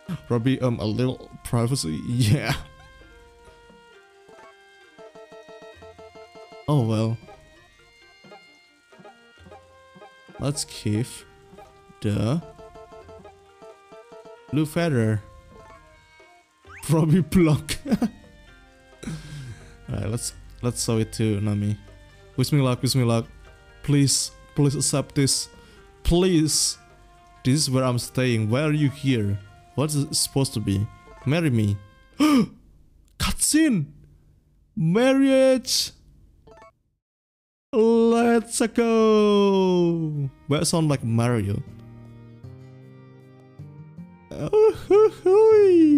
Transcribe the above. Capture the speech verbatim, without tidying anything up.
Probably um a little privacy. Yeah. Oh well. Let's give the blue feather. Probably block. Alright, let's let's show it to Nami. Wish me luck, wish me luck. Please, please accept this. Please. This is where I'm staying. Why are you here? What's it supposed to be? Marry me. Cutscene! Marriage! Let's go! Well, it sounds like Mario.